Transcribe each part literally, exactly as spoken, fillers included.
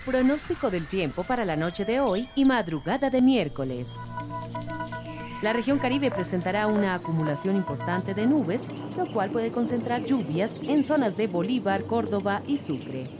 Pronóstico del tiempo para la noche de hoy y madrugada de miércoles. La región Caribe presentará una acumulación importante de nubes, lo cual puede concentrar lluvias en zonas de Bolívar, Córdoba y Sucre.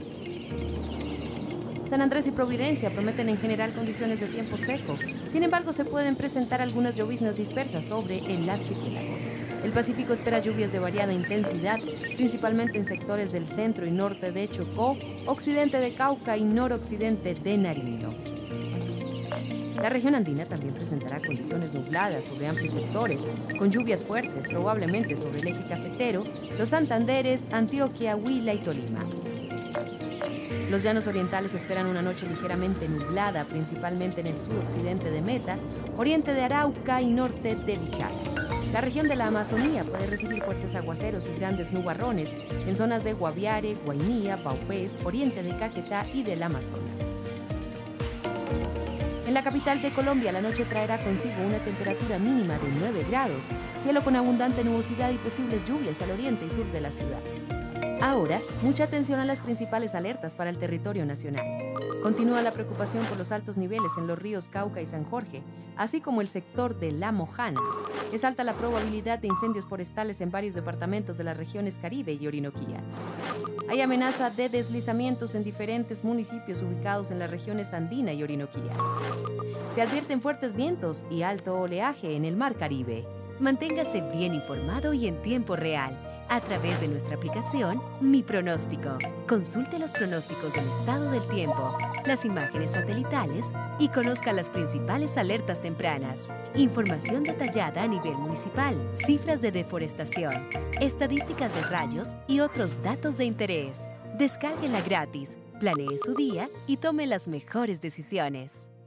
San Andrés y Providencia prometen en general condiciones de tiempo seco. Sin embargo, se pueden presentar algunas lloviznas dispersas sobre el archipiélago. El Pacífico espera lluvias de variada intensidad, principalmente en sectores del centro y norte de Chocó, occidente de Cauca y noroccidente de Nariño. La región andina también presentará condiciones nubladas sobre amplios sectores, con lluvias fuertes probablemente sobre el eje cafetero, los Santanderes, Antioquia, Huila y Tolima. Los llanos orientales esperan una noche ligeramente nublada, principalmente en el suroccidente de Meta, oriente de Arauca y norte de Vichala. La región de la Amazonía puede recibir fuertes aguaceros y grandes nubarrones en zonas de Guaviare, Guainía, Paupés, oriente de Caquetá y del Amazonas. En la capital de Colombia, la noche traerá consigo una temperatura mínima de nueve grados, cielo con abundante nubosidad y posibles lluvias al oriente y sur de la ciudad. Ahora, mucha atención a las principales alertas para el territorio nacional. Continúa la preocupación por los altos niveles en los ríos Cauca y San Jorge, así como el sector de La Mojana. Es alta la probabilidad de incendios forestales en varios departamentos de las regiones Caribe y Orinoquía. Hay amenaza de deslizamientos en diferentes municipios ubicados en las regiones Andina y Orinoquía. Se advierten fuertes vientos y alto oleaje en el Mar Caribe. Manténgase bien informado y en tiempo real a través de nuestra aplicación Mi Pronóstico. Consulte los pronósticos del estado del tiempo, las imágenes satelitales y conozca las principales alertas tempranas. Información detallada a nivel municipal, cifras de deforestación, estadísticas de rayos y otros datos de interés. Descárguela gratis, planee su día y tome las mejores decisiones.